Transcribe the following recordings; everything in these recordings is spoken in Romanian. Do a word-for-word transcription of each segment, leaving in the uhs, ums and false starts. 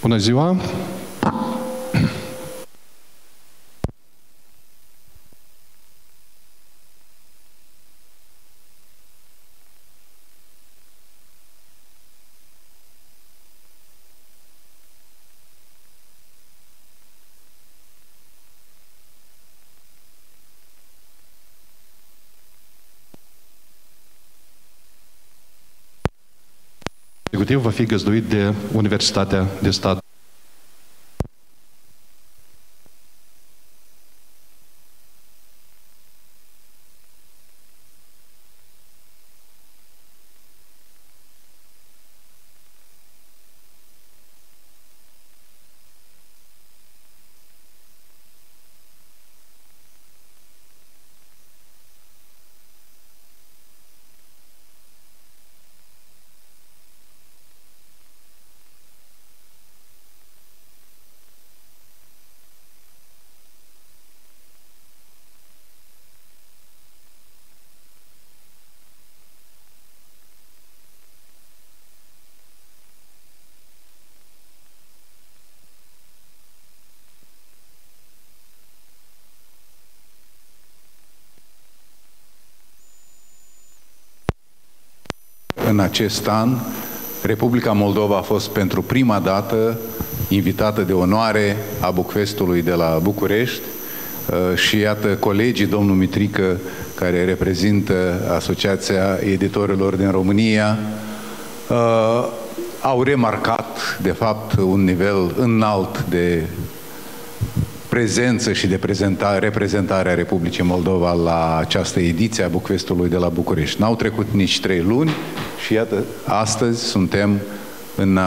Bună ziua! Executiv va fi găzduit de Universitatea de Stat. În acest an, Republica Moldova a fost pentru prima dată invitată de onoare a Bucfestului de la București și iată colegii, domnul Mitrică, care reprezintă Asociația Editorilor din România, au remarcat, de fapt, un nivel înalt de prezență și de reprezentare a Republicii Moldova la această ediție a Bucfestului de la București. N-au trecut nici trei luni și iată, astăzi suntem în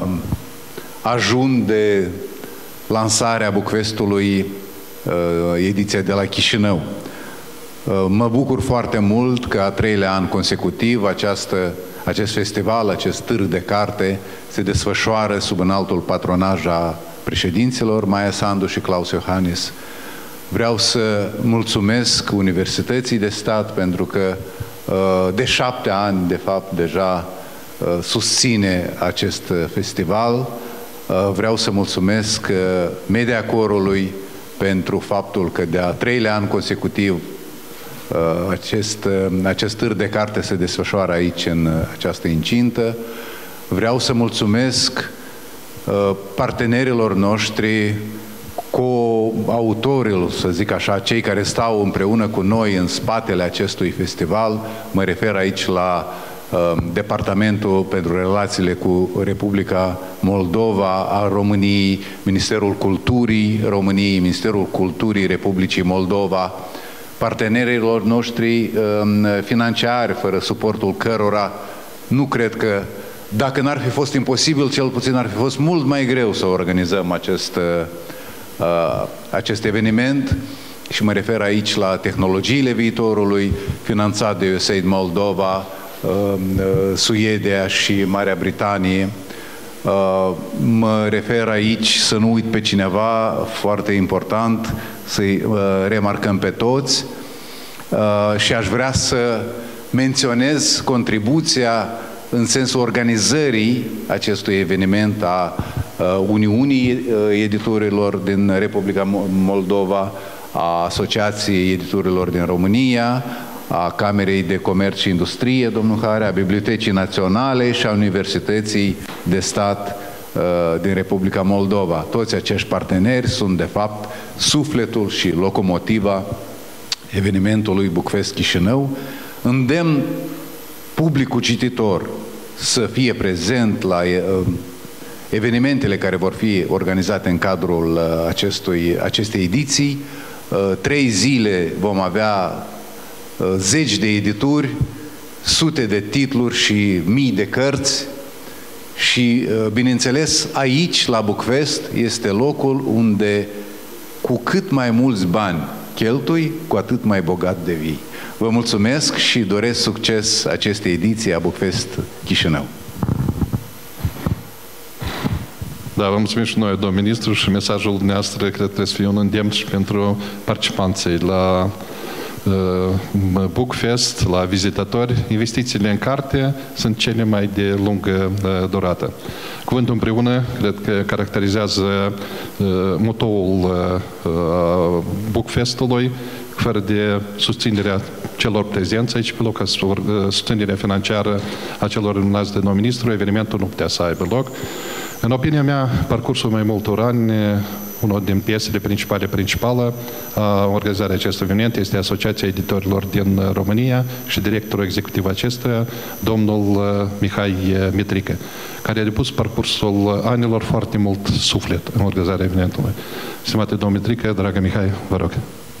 ajun de lansarea Bucfestului, ediția de la Chișinău. Mă bucur foarte mult că a treilea an consecutiv această, acest festival, acest târg de carte se desfășoară sub înaltul patronaj a președinților Maia Sandu și Klaus Iohannis. Vreau să mulțumesc Universității de Stat pentru că de șapte ani, de fapt, deja susține acest festival. Vreau să mulțumesc Mediacorului pentru faptul că de a treilea an consecutiv acest, acest târg de carte se desfășoară aici, în această incintă. Vreau să mulțumesc partenerilor noștri, co-autorilor, să zic așa, cei care stau împreună cu noi în spatele acestui festival. Mă refer aici la uh, Departamentul pentru Relațiile cu Republica Moldova a României, Ministerul Culturii României, Ministerul Culturii Republicii Moldova, partenerilor noștri uh, financiari, fără suportul cărora nu cred că, dacă n-ar fi fost imposibil, cel puțin ar fi fost mult mai greu să organizăm acest, uh, acest eveniment. Și mă refer aici la tehnologiile viitorului, finanțat de U S A I D Moldova, uh, uh, Suedia și Marea Britanie. Uh, mă refer aici, să nu uit pe cineva, foarte important, să-i uh, remarcăm pe toți. Uh, și aș vrea să menționez contribuția în sensul organizării acestui eveniment a Uniunii Editorilor din Republica Moldova, a Asociației Editorilor din România, a Camerei de Comerț și Industrie, domnul Harea, a Bibliotecii Naționale și a Universității de Stat din Republica Moldova. Toți acești parteneri sunt, de fapt, sufletul și locomotiva evenimentului Bucfest Chișinău. Îndemn publicul cititor să fie prezent la uh, evenimentele care vor fi organizate în cadrul uh, acestui, acestei ediții. Uh, trei zile vom avea uh, zeci de edituri, sute de titluri și mii de cărți și, uh, bineînțeles, aici, la Bucfest, este locul unde cu cât mai mulți bani cheltui, cu atât mai bogat devii. Vă mulțumesc și doresc succes acestei ediții a Bucfest Chișinău. Da, vă mulțumim și noi, domnul ministru, și mesajul dumneavoastră cred că trebuie să fie un îndemn și pentru participanții la Bookfest, la vizitatori, investițiile în carte sunt cele mai de lungă durată. Cuvântul împreună, cred că caracterizează motoul Bookfestului, fără de susținerea celor prezenți aici pe loc, susținerea financiară a celor înalți de domnul ministru, evenimentul nu putea să aibă loc. În opinia mea, parcursul mai multor ani, unul din piesele principale principală a organizării acestui eveniment este Asociația Editorilor din România și directorul executiv acestuia, domnul Mihai Mitrică, care a depus parcursul anilor foarte mult suflet în organizarea evenimentului. Stimate domnul Mitrică, dragă Mihai, vă rog.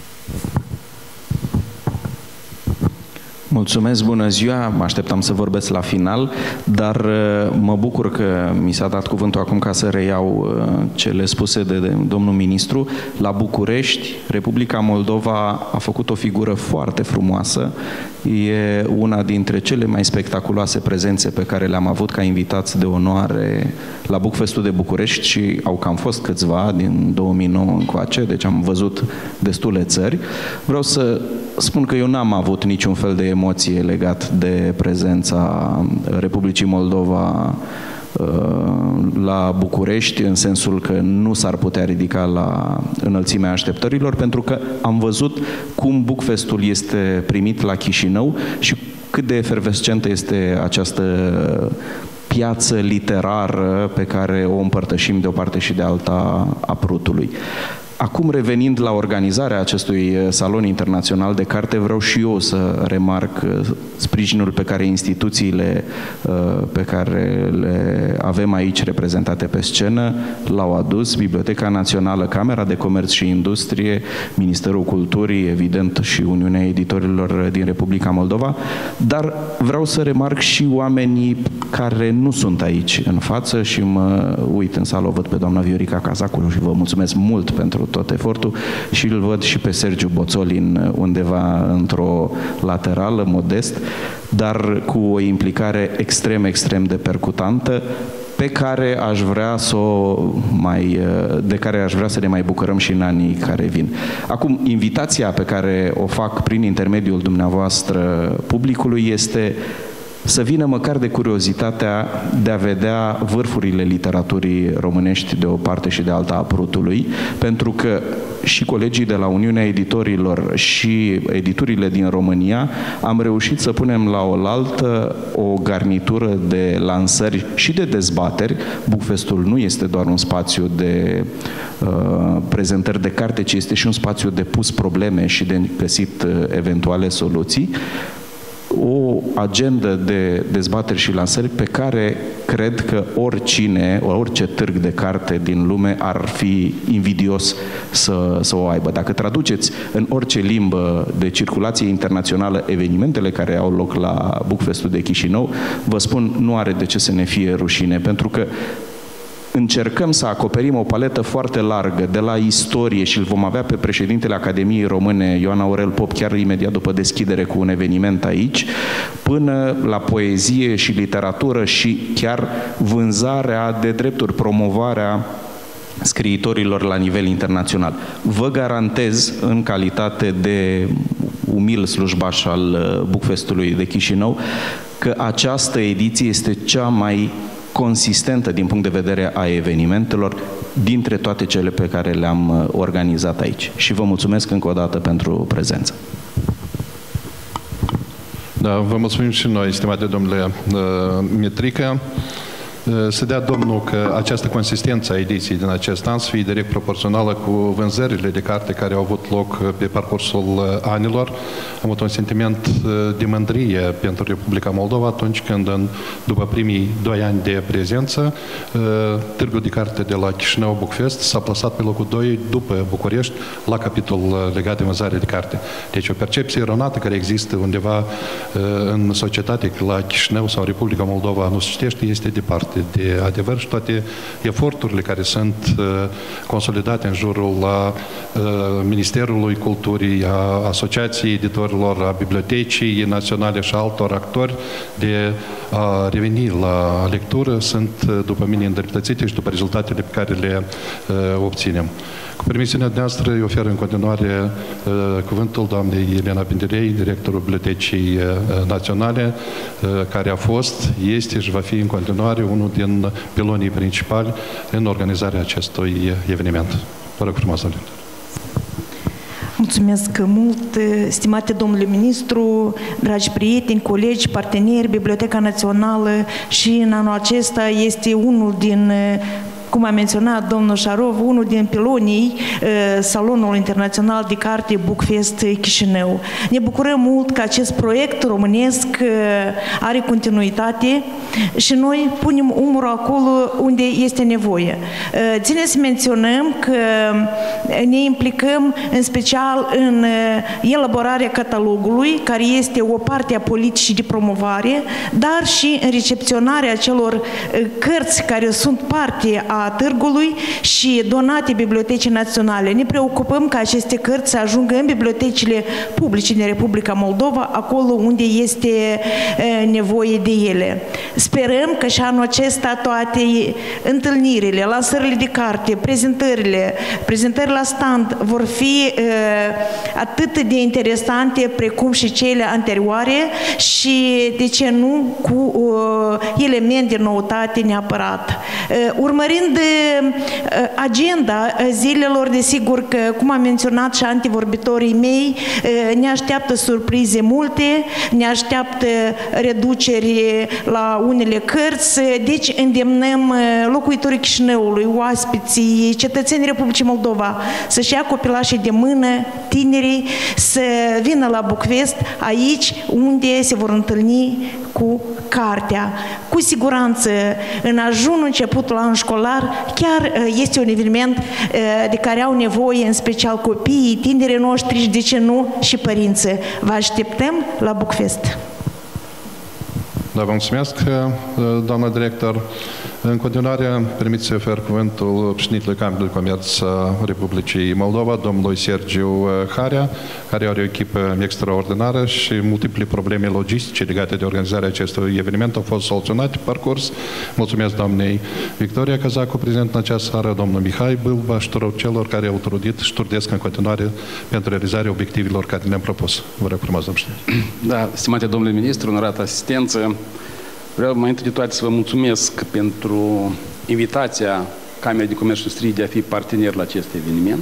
Mulțumesc, bună ziua, mă așteptam să vorbesc la final, dar mă bucur că mi s-a dat cuvântul acum ca să reiau cele spuse de, de domnul ministru. La București, Republica Moldova a făcut o figură foarte frumoasă, e una dintre cele mai spectaculoase prezențe pe care le-am avut ca invitați de onoare la Bookfestul de București și au cam fost câțiva din două mii nouă încoace, deci am văzut destule țări. Vreau să spun că eu n-am avut niciun fel de emoție legat de prezența Republicii Moldova la București, în sensul că nu s-ar putea ridica la înălțimea așteptărilor, pentru că am văzut cum Bookfestul este primit la Chișinău și cât de efervescentă este această piață literară pe care o împărtășim de o parte și de alta a Prutului. Acum, revenind la organizarea acestui salon internațional de carte, vreau și eu să remarc sprijinul pe care instituțiile pe care le avem aici reprezentate pe scenă l-au adus: Biblioteca Națională, Camera de Comerț și Industrie, Ministerul Culturii, evident, și Uniunea Editorilor din Republica Moldova, dar vreau să remarc și oamenii care nu sunt aici în față și mă uit în sală, o văd pe doamna Viorica Cazaculu și vă mulțumesc mult pentru tot efortul și îl văd și pe Sergiu Boțolin undeva într-o laterală, modest, dar cu o implicare extrem, extrem de percutantă, pe care aș vrea să o mai, de care aș vrea să ne mai bucurăm și în anii care vin. Acum, invitația pe care o fac prin intermediul dumneavoastră publicului este să vină măcar de curiozitatea de a vedea vârfurile literaturii românești de o parte și de alta a Prutului, pentru că și colegii de la Uniunea Editorilor și editurile din România am reușit să punem la oaltă o garnitură de lansări și de dezbateri. Bookfestul nu este doar un spațiu de uh, prezentări de carte, ci este și un spațiu de pus probleme și de găsit uh, eventuale soluții. O agendă de dezbateri și lansări pe care cred că oricine, orice târg de carte din lume ar fi invidios să, să o aibă. Dacă traduceți în orice limbă de circulație internațională evenimentele care au loc la Bookfestul de Chișinău, vă spun, nu are de ce să ne fie rușine, pentru că încercăm să acoperim o paletă foarte largă, de la istorie, și îl vom avea pe președintele Academiei Române, Ioan Aurel Pop, chiar imediat după deschidere cu un eveniment aici, până la poezie și literatură și chiar vânzarea de drepturi, promovarea scriitorilor la nivel internațional. Vă garantez, în calitate de umil slujbaș al Bookfestului de Chișinău, că această ediție este cea mai consistentă din punct de vedere a evenimentelor dintre toate cele pe care le-am organizat aici. Și vă mulțumesc încă o dată pentru prezență. Da, vă mulțumim și noi, stimate domnule Mitrică. Să dea Domnul că această consistență a ediției din acest an să fie direct proporțională cu vânzările de carte care au avut loc pe parcursul anilor. Am avut un sentiment de mândrie pentru Republica Moldova atunci când, în, după primii doi ani de prezență, târgul de carte de la Chișinău Bookfest s-a plasat pe locul doi după București la capitolul legat de vânzare de carte. Deci o percepție eronată care există undeva în societate că la Chișinău sau Republica Moldova nu se știe, este departe. departe de adevăr și toate eforturile care sunt consolidate în jurul la Ministerului Culturii, a Asociației Editorilor, a Bibliotecii Naționale și altor actori de a reveni la lectură sunt, după mine, îndreptățite și după rezultatele pe care le obținem. Cu permisiunea noastră, îi ofer în continuare uh, cuvântul doamnei Elena Pindelei, directorul Bibliotecii uh, Naționale, uh, care a fost, este și va fi în continuare unul din pilonii principali în organizarea acestui eveniment. Vă rog frumos, doamne. Mulțumesc mult, stimate domnule ministru, dragi prieteni, colegi, parteneri, Biblioteca Națională și în anul acesta este unul din, cum a menționat domnul Șarov, unul din pilonii Salonul Internațional de Carte Bookfest Chișinău. Ne bucurăm mult că acest proiect românesc are continuitate și noi punem umărul acolo unde este nevoie. Ține să menționăm că ne implicăm în special în elaborarea catalogului, care este o parte a politicii de promovare, dar și în recepționarea acelor cărți care sunt parte a târgului și donate Bibliotecii Naționale. Ne preocupăm ca aceste cărți să ajungă în bibliotecile publice din Republica Moldova, acolo unde este nevoie de ele. Sperăm că și anul acesta toate întâlnirile, lansările de carte, prezentările, prezentările la stand vor fi atât de interesante precum și cele anterioare și, de ce nu, cu elemente de noutate neapărat. Urmărind agenda zilelor, desigur că, cum am menționat și antivorbitorii mei, ne așteaptă surprize multe, ne așteaptă reduceri la unele cărți, deci îndemnăm locuitorii Chișinăului, oaspeții, cetățenii Republicii Moldova să-și ia copilașii de mână, tinerii, să vină la Bookfest, aici unde se vor întâlni cu cartea. Cu siguranță, în ajunul începutul anului școlar, chiar este un eveniment de care au nevoie, în special copiii, tinerii noștri și, de ce nu, și părinții. Vă așteptăm la Bookfest. Da, vă mulțumesc, doamna director. În continuare, permit să ofer cuvântul președintelui Camerei de Comerț a Republicii Moldova, domnului Sergiu Harea, care are o echipă extraordinară și multiple probleme logistice legate de organizarea acestui eveniment au fost soluționate pe parcurs. Mulțumesc doamnei Victoria Cazacu, prezent în această seară, domnul Mihai Bâlba și tuturor celor care au trudit și trudesc în continuare pentru realizarea obiectivelor care ne-am propus. Vă rog frumos, domnule. Da, stimate domnule ministru, onorată asistență, vreau mai întâi de toate să vă mulțumesc pentru invitația Camerei de Comerț și Industrie de a fi partener la acest eveniment.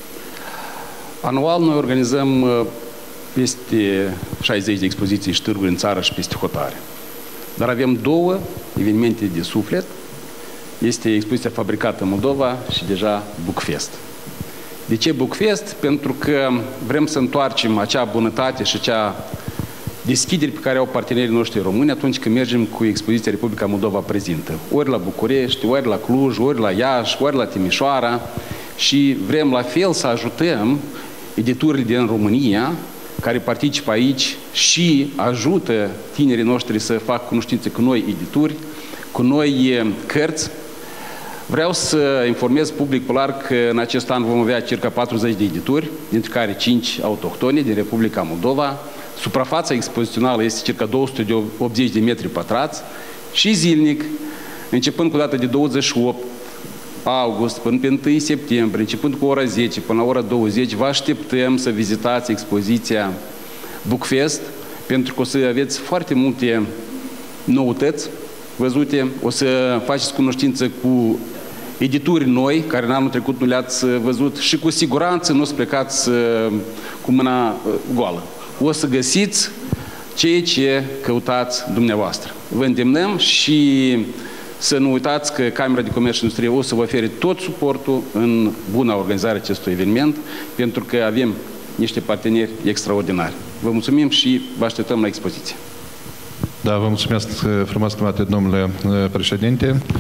Anual noi organizăm peste șaizeci de expoziții și târguri în țară și peste hotare. Dar avem două evenimente de suflet. Este expoziția Fabricată în Moldova și deja Bookfest. De ce Bookfest? Pentru că vrem să întoarcem acea bunătate și acea deschideri pe care au partenerii noștri români atunci când mergem cu expoziția Republica Moldova prezintă. Ori la București, ori la Cluj, ori la Iași, ori la Timișoara și vrem la fel să ajutăm editurile din România care participă aici și ajută tinerii noștri să facă cunoștințe cu noi edituri, cu noi cărți. Vreau să informez publicul larg că în acest an vom avea circa patruzeci de edituri, dintre care cinci autohtone din Republica Moldova. Suprafața expozițională este circa două sute optzeci de metri pătrați și zilnic, începând cu data de douăzeci și opt august până pe întâi septembrie, începând cu ora zece până la ora douăzeci, vă așteptăm să vizitați expoziția Bookfest, pentru că o să aveți foarte multe noutăți văzute, o să faceți cunoștință cu edituri noi, care în anul trecut nu le-ați văzut și cu siguranță nu o să plecați cu mâna goală. O să găsiți ceea ce căutați dumneavoastră. Vă îndemnăm și să nu uitați că Camera de Comerț și Industrie o să vă ofere tot suportul în buna organizare acestui eveniment, pentru că avem niște parteneri extraordinari. Vă mulțumim și vă așteptăm la expoziție. Da, vă mulțumesc frumos, stimate domnule președinte.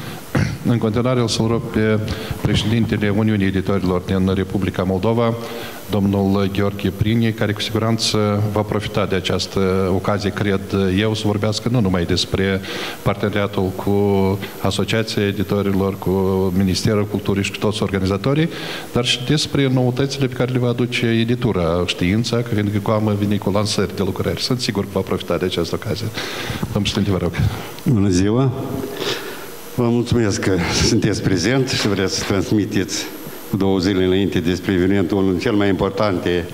În continuare, o să-l rog pe președintele Uniunii Editorilor din Republica Moldova, domnul Gheorghe Prini, care cu siguranță va profita de această ocazie, cred eu, să vorbească nu numai despre parteneriatul cu Asociația Editorilor, cu Ministerul Culturii și cu toți organizatorii, dar și despre noutățile pe care le va aduce editura Știința, că fiindcă cu amă vine cu lansări de lucrări. Sunt sigur că va profita de această ocazie. Domnul președinte, vă rog. Bună ziua! Vă mulțumesc că sunteți prezent și vreți să transmiteți cu două zile înainte despre evenimentul unul cel mai importante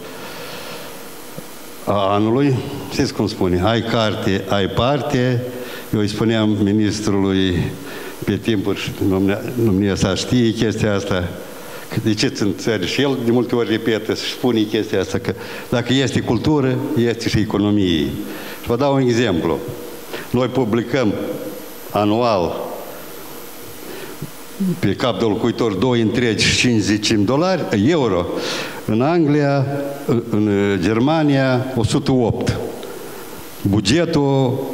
a anului. Știți cum spune? Ai carte, ai parte. Eu îi spuneam ministrului pe timpuri și domnia sa știe chestia asta. Că de ce sunt țări? Și el de multe ori repetă și spune chestia asta, că dacă este cultură, este și economie. Și vă dau un exemplu. Noi publicăm anual pe cap de locuitor doi întregi cincizeci dolari, euro. În Anglia, în Germania, o sută opt. Bugetul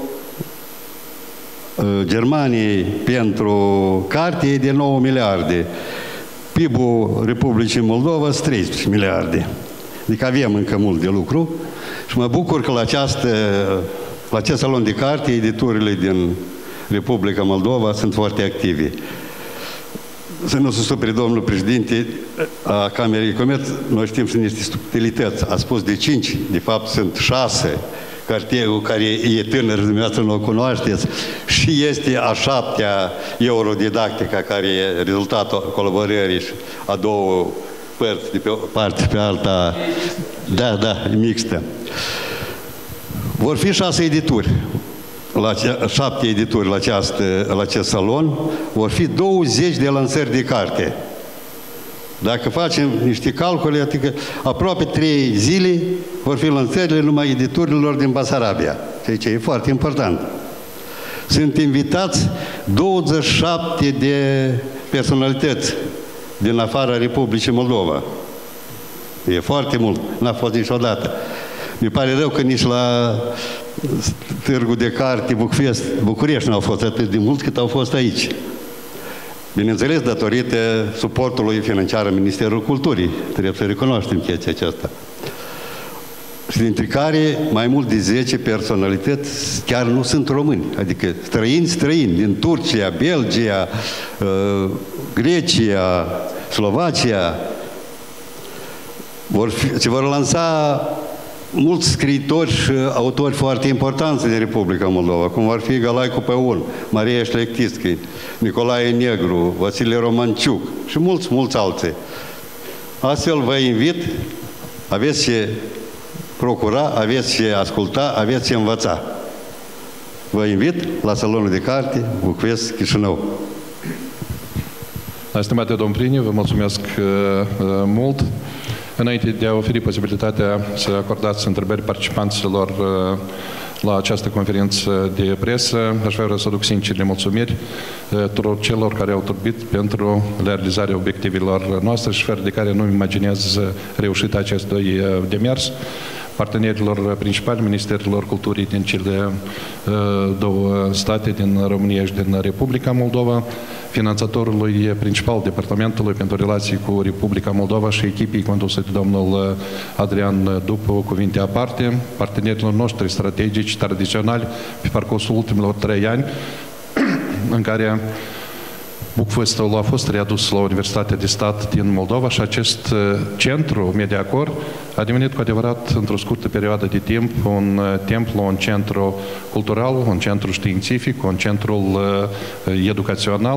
Germaniei pentru carte e de nouă miliarde. P I B-ul Republicii Moldova sunt treisprezece miliarde. Adică avem încă mult de lucru și mă bucur că la, această, la acest salon de carte editurile din Republica Moldova sunt foarte active. Să nu se supere domnul președinte a Camerei de Comerț, noi știm și niște subtilități. A spus de cinci, de fapt sunt șase. Cartierul care e tânăr, dumneavoastră nu o cunoașteți, și este a șaptea eurodidactica, care e rezultatul colaborării și a două părți de pe o parte pe alta. Da, da, e mixtă. Vor fi șase edituri. La șapte edituri la, această, la acest salon, vor fi douăzeci de lansări de carte. Dacă facem niște calcule, adică aproape trei zile vor fi lansările numai editurilor din Basarabia, ceea ce e foarte important. Sunt invitați douăzeci și șapte de personalități din afara Republicii Moldova. E foarte mult, n-a fost niciodată. Mi pare rău că nici la Târgul de Carte Bucfest, București nu au fost atât de mulți cât au fost aici. Bineînțeles, datorită suportului financiar al Ministerului Culturii. Trebuie să recunoaștem chestia aceasta. Și dintre care mai mult de zece personalități chiar nu sunt români. Adică străini, străini, din Turcia, Belgia, Grecia, Slovacia. Vor fi, se vor lansa mulți scriitori și autori foarte importanți din Republica Moldova, cum ar fi Galaicu Păun, Maria Șlectischi, Nicolae Negru, Vasile Romanciuc și mulți, mulți alții. Astfel vă invit, aveți ce procura, aveți ce asculta, aveți ce învăța. Vă invit la salonul de carte București, Chișinău. Stimate domn Prini, vă mulțumesc uh, mult. Înainte de a oferi posibilitatea să acordați întrebări participanților uh, la această conferință de presă, aș vrea să aduc sincere mulțumiri uh, tuturor celor care au turbit pentru realizarea obiectivelor noastre și fără de care nu imaginez reușita acestui uh, demers. Partenerilor principali, Ministerilor Culturii din cele uh, două state, din România și din Republica Moldova, finanțatorului principal Departamentului pentru Relații cu Republica Moldova și echipii condusă de domnul Adrian După, cuvinte aparte, partenerilor noștri strategici, tradiționali, pe parcursul ultimilor trei ani, în care Bucfestul a fost readus la Universitatea de Stat din Moldova și acest centru, Mediacor, a devenit cu adevărat, într-o scurtă perioadă de timp, un templu, un centru cultural, un centru științific, un centru educațional.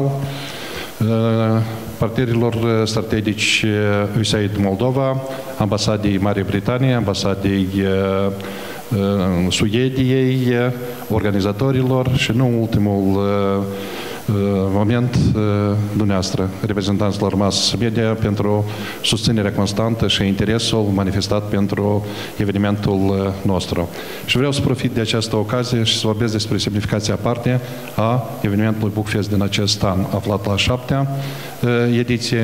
Partenerilor strategici U S A I D Moldova, ambasadei Marii Britanii, ambasadei Suediei, organizatorilor și nu ultimul moment dumneavoastră, reprezentanților mass media, pentru susținerea constantă și interesul manifestat pentru evenimentul nostru. Și vreau să profit de această ocazie și să vorbesc despre semnificația aparte a evenimentului Bucfest din acest an, aflat la șaptea ediție,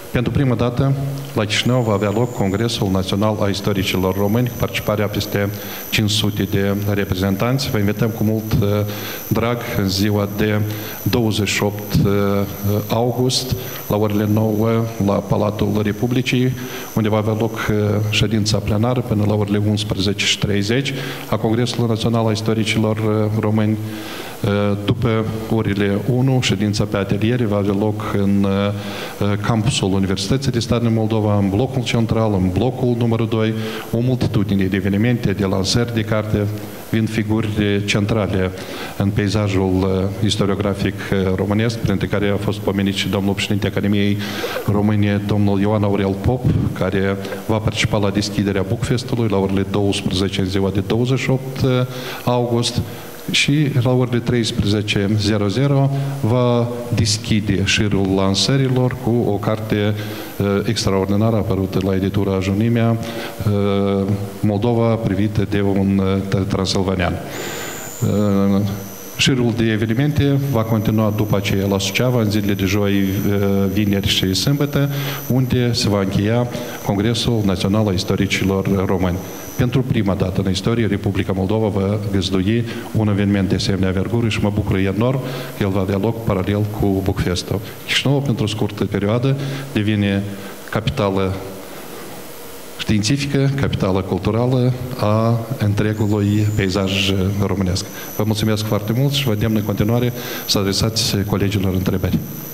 Pentru prima dată, la Chișinău va avea loc Congresul Național a Istoricilor Români, cu participarea peste cinci sute de reprezentanți. Vă invităm cu mult drag în ziua de douăzeci și opt august, la orele nouă, la Palatul Republicii, unde va avea loc ședința plenară până la orele unsprezece și treizeci a Congresului Național a Istoricilor Români. După orele unu, ședința pe ateliere va avea loc în campusul Universității de Stat din Moldova, în blocul central, în blocul numărul doi, o multitudine de evenimente, de lansări de carte, vin figuri centrale în peisajul istoriografic românesc, printre care a fost pomenit și domnul președinte Academiei Române, domnul Ioan Aurel Pop, care va participa la deschiderea Bookfest-ului la orele douăsprezece în ziua de douăzeci și opt august. Și la orele treisprezece va deschide șirul lansărilor cu o carte uh, extraordinară apărută la editura Junimea, uh, Moldova privită de un uh, transilvanean. Uh, Șirul de evenimente va continua după aceea la Suceava, în zilele de joi, vineri și sâmbătă, unde se va încheia Congresul Național a Istoricilor Români. Pentru prima dată în istorie, Republica Moldova va găzdui un eveniment de asemenea avergură și mă bucur enorm că el va avea loc paralel cu Bookfest-ul. Chișinău, pentru o scurtă perioadă, devine capitală științifică, capitală culturală a întregului peisaj românesc. Vă mulțumesc foarte mult și vă îndemn în continuare să adresați colegilor întrebări.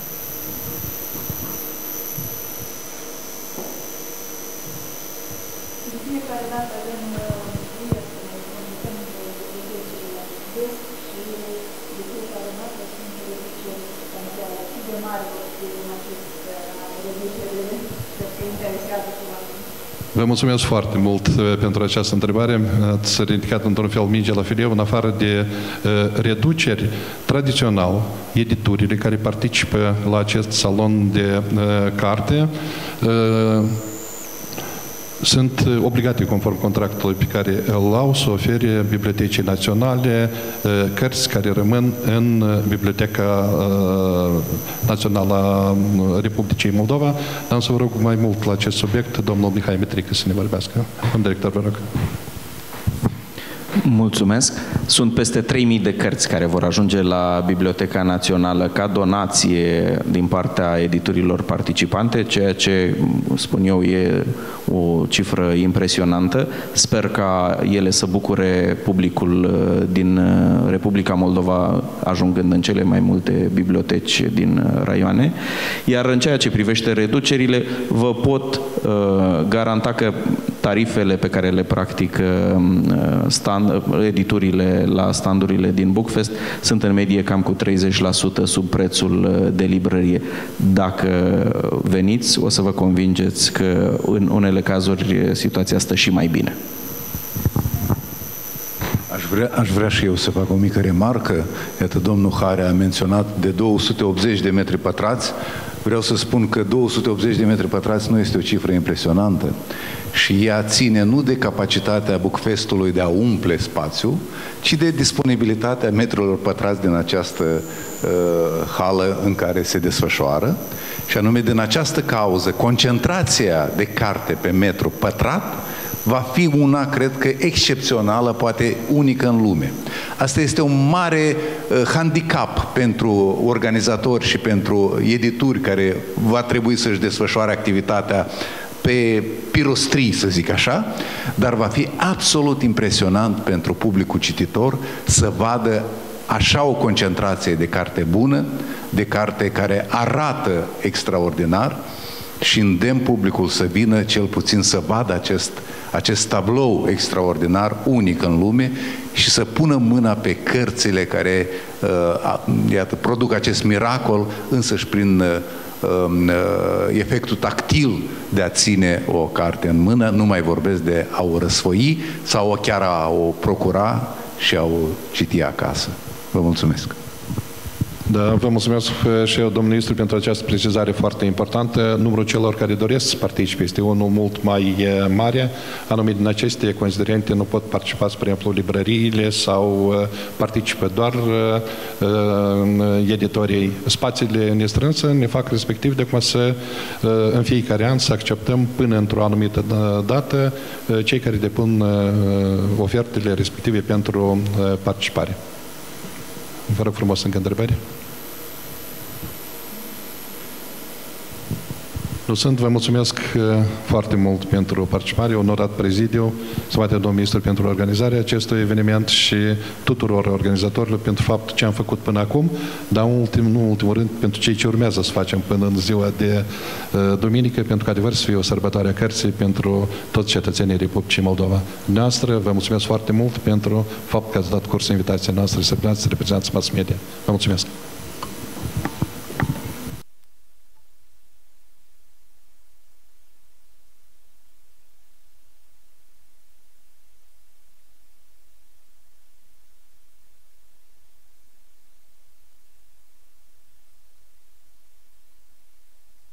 Vă mulțumesc foarte mult pentru această întrebare. Ați ridicat într-un fel mingea la fileu. În afară de uh, reduceri, tradițional, editurile care participă la acest salon de uh, carte uh, sunt obligate, conform contractului pe care îl au, să ofere Bibliotecii Naționale cărți care rămân în Biblioteca Națională a Republicii Moldova. Am să vă rog mai mult la acest subiect, domnul Mihai Mitrică, să ne vorbească. Domnul director, vă rog. Mulțumesc. Sunt peste trei mii de cărți care vor ajunge la Biblioteca Națională ca donație din partea editurilor participante, ceea ce, spun eu, e o cifră impresionantă. Sper ca ele să bucure publicul din Republica Moldova, ajungând în cele mai multe biblioteci din raioane. Iar în ceea ce privește reducerile, vă pot uh, garanta că tarifele pe care le practică uh, stand editurile la standurile din Bookfest sunt în medie cam cu treizeci la sută sub prețul de librărie. Dacă veniți, o să vă convingeți că în unele cazuri situația stă și mai bine. Aș vrea, aș vrea și eu să fac o mică remarcă. Iată, domnul Hare a menționat de două sute optzeci de metri pătrați. Vreau să spun că două sute optzeci de metri pătrați nu este o cifră impresionantă și ea ține nu de capacitatea Bookfest-ului de a umple spațiu, ci de disponibilitatea metrilor pătrați din această uh, hală în care se desfășoară. Și anume, din această cauză, concentrația de carte pe metru pătrat va fi una, cred că, excepțională, poate unică în lume. Asta este un mare uh, handicap pentru organizatori și pentru edituri care va trebui să-și desfășoare activitatea pe pirostrii, să zic așa, dar va fi absolut impresionant pentru publicul cititor să vadă așa o concentrație de carte bună, de carte care arată extraordinar și îndemn publicul să vină cel puțin să vadă acest, acest tablou extraordinar, unic în lume, și să pună mâna pe cărțile care uh, iată, produc acest miracol, însăși prin uh, efectul tactil de a ține o carte în mână, nu mai vorbesc de a o răsfoi sau chiar a o procura și a o citi acasă. Vă mulțumesc! Da, vă mulțumesc și eu, domnul ministru, pentru această precizare foarte importantă. Numărul celor care doresc să participe este unul mult mai mare. Anumite din aceste considerente nu pot participa, spre exemplu, librăriile sau participă doar editorii. Spațiile nestrânse ne fac respectiv de cum să în fiecare an să acceptăm până într-o anumită dată cei care depun ofertele respective pentru participare. Vă rog frumos, încă întrebări? Nu sunt, vă mulțumesc foarte mult pentru participare, onorat prezidiu, stimate domnul ministru, pentru organizarea acestui eveniment și tuturor organizatorilor pentru faptul ce am făcut până acum, dar în ultim, nu în ultimul rând pentru cei ce urmează să facem până în ziua de uh, duminică, pentru că adevăr să fie o sărbătoare a cărții pentru toți cetățenii Republicii Moldova. Noastră, vă mulțumesc foarte mult pentru faptul că ați dat curs invitației noastre să pleați să reprezentați mass media. Vă mulțumesc!